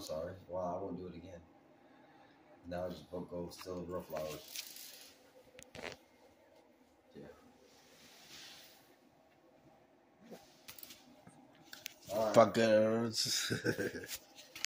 sorry. Wow, I won't do it again. Now just go still real flowers. Yeah. All right. Fuckers.